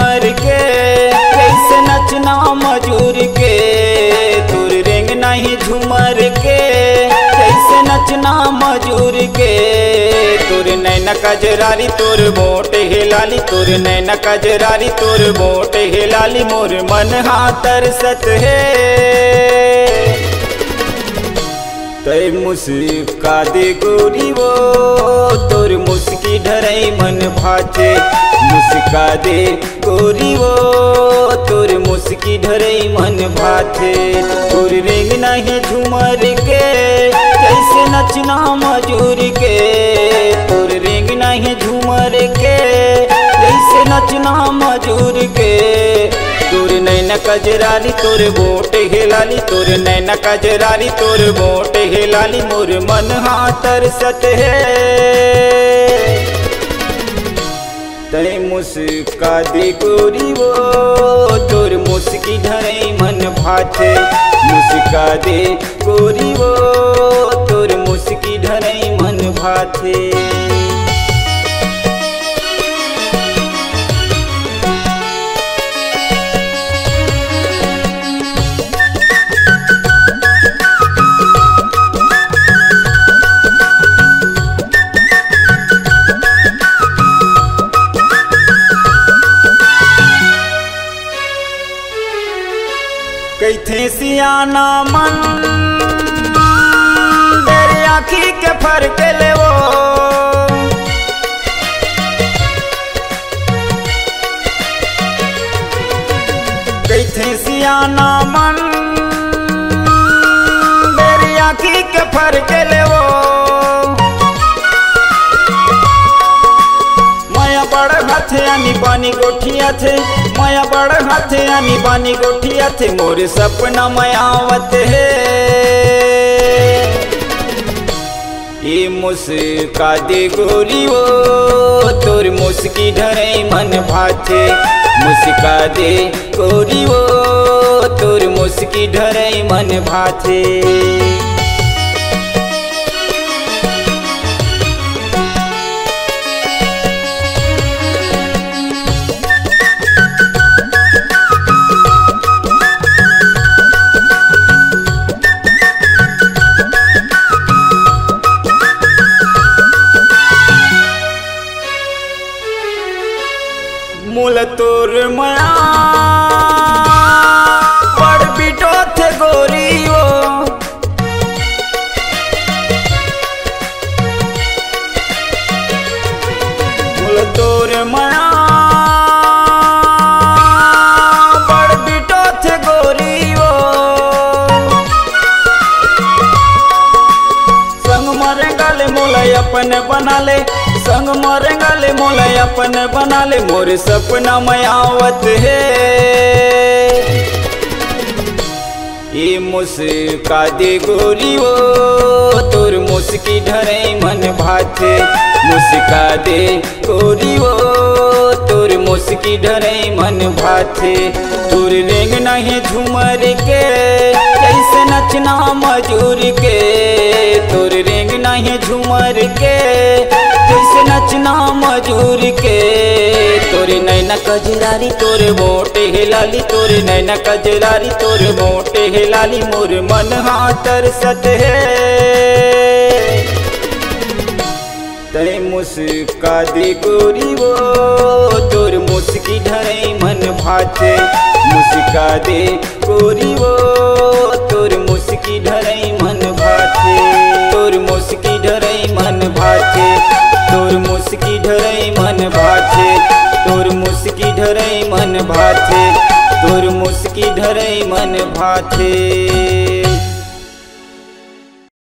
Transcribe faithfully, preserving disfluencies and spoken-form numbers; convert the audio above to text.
झूमर के कैसे नचना मजूर के तोर रेंग नहीं झूमर के कैसे नचना मजूर के तोर नैना कजरारी तोर बोट हिलाली तोर नैना कजरारी तोर बोट हिलाली मोर मन हाँ तरसत है तय मुस्का दे गोरी वो तोर मुस्की ढरई मन भाते मुस्का दे गोरी वो तोर मुस्की ढरई मन भाते तोर रेंग नहीं झूमर के कैसे नचना मजूर के तोर रेंग नहीं झूमर के कैसे नचना मजूर के तोर नैना कजरारी तोर बोट हिलाली तोर नैना कजरारी तोर बोट हिलाली मोर मन हाँ तरसत है तय मुस्का दे गोरी वो तोर मुस्की ढरई मन भाते मुस्का दे गोरी वो तोर मुस्की ढरई मन भाते। कैथे सियाना मन तेरी आँखी के फर्क ले वो कैथे सियाना मन तेरी आँखी के फर्क ले वो माया बड़ हाथे आनी बानी गोठिया थे माया बड़ हाथे आनी बानी गोठिया थे मोर सपना मयावत है ये मुस्का दे गोरी वो तोर मुस्की ढरई मन भाते मुस्का दे गोरी वो तोर मुस्की ढरई मन भाते। मूल तोर माया बड़ बिटो थे गोरी वो मूल तोर माया बड़ बिटो थे गोरी वो संग मरेंगा ले मोला अपन बना ले संग मरेंगा ले मोला अपन बना ले मोर सपना मयावत है ये मुस्का दे गोरी वो तोर मुस्की ढरई मन भाते मुस्का दे गोरी वो तोर मुस्की ढरई मन भाते तोर रेंग नहीं झूमर के कैसे नचना मजूर के तोर रेंग नहीं झूमर के कैसे नचना मजूर के तोर नैना कजरारी तोर बोट हिलाली तोर नैना कजरारी तोर बोट हिलाली मोर मन हाँ तरसत है तय मुस्का दे गोरी वो तोर मुस्की ढरई मन भाते मुस्का दे गोरी वो तोर मुस्की ढरई मन भाते तोर मुस्की ढरई मन भाते तोर मुस्की ढरई मन भाते तोर मुस्की ढरई मन भाते तोर मुस्की ढरई मन भाते।